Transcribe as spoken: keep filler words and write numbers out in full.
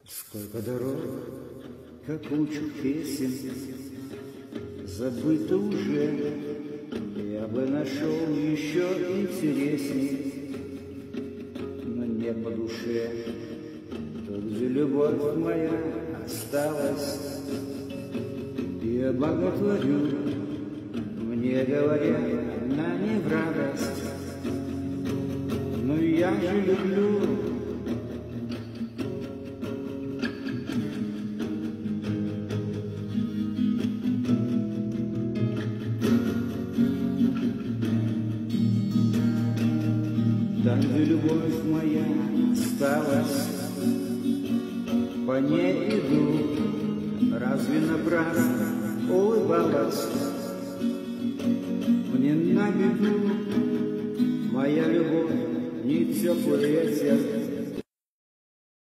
Сколько дорог, как кучу песен, забыто уже, я бы нашел еще интересней, но не по душе. Тут, где любовь моя осталась, я боготворю, мне говорят, она не в радость, но я же люблю. Там, где любовь моя осталась, по ней иду, разве напрасно улыбалась? Мне на беду моя любовь не теплый ветер,